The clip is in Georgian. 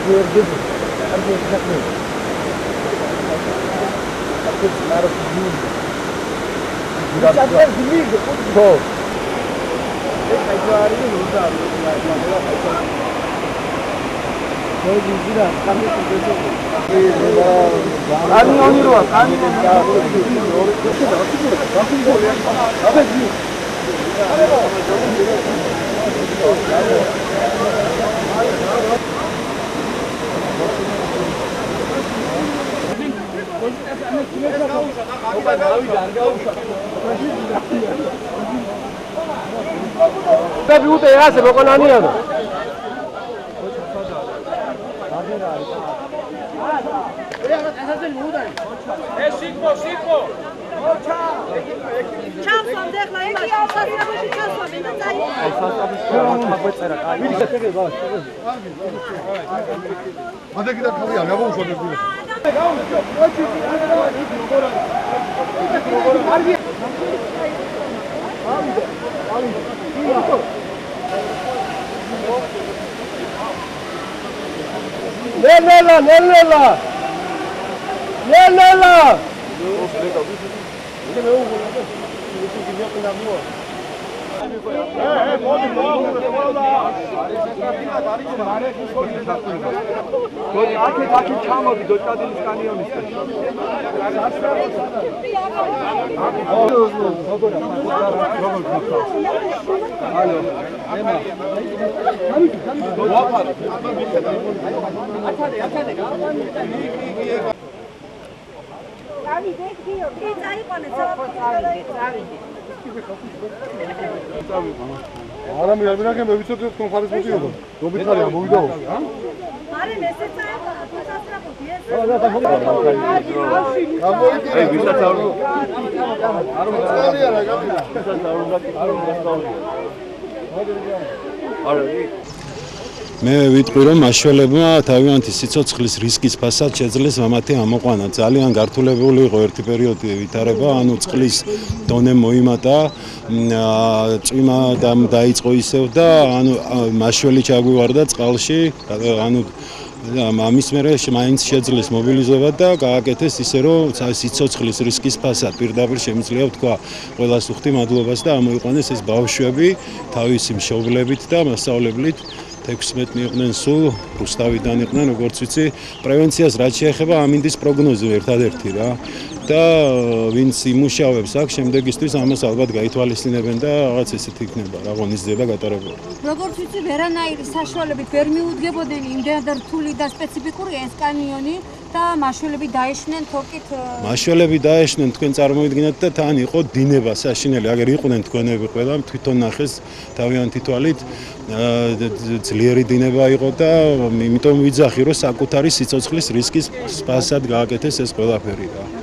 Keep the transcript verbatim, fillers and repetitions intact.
Tapi udah ya sebab nani ada. Eh, cinco, cinco. Çarpsam deklayın ki alsasına başı çarpsam ben de zayıf. Hadi gidelim kalıyor. Ne bu şöyle bir. Ne ne la ne ne la ne ne la Adam yardım ederken böyle bir çok konferans yapıyor. Bu bir tane ya, bu bir de o. მე ვიტყვი რომ მაშველებმა თავიანთი სიცოცხლის რისკის ფასად შეძლეს მამათი ამოყვანა. ძალიან გართულებული იყო ერთი პერიოდი ვითარება, ანუ წყლის დონე მოიმატა, წვიმა დაიწყო ისევ და ანუ მაშველი ჩაგვივარდა წყალში, ანუ ამის მერე მაინც შეძლეს მობილიზება და გააკეთეს ისე რომ სიცოცხლის რისკის ფასად პირდაპირ შემიძლია ვთქვა ყველას ვუხდი მადლობას და ამოიყვანეს ეს ბავშვები თავისი მშობლებით და მასწავლებლით. ექვსმეტი იყვნენ სულ, რუსთავიდან იყვნენ, როგორც ვიცი, პრევენციას რაც შეეხება ამინდის პროგნოზი ერთადერთი რა. და ვინც იმუშავებს აქ შემდეგისთვის ამას ალბათ გაითვალისწინებენ და რაღაც ესეთი იქნება რა ღონისძიება გატარებული. როგორც ვიცი, ვერანაირი საშუალებით ვერ მიუდგებოდნენ იმდენად რთული და სპეციფიკური ეს კანიონი და მაშველები დაეშნენ თორკით. მაშველები დაეშნენ, თქვენ წარმოიდგინეთ და თან იყო დინება საშინელი, აგერ იყვნენ თქვენები ყველა, თვითონ ნახეს თავიანთი თვალით. ძლიერი დინება იყო და იმიტომ ვიძახი რომ საკუთარი სიცოცხლის რისკის ფასად გააკეთეს ეს ყველაფერი რა.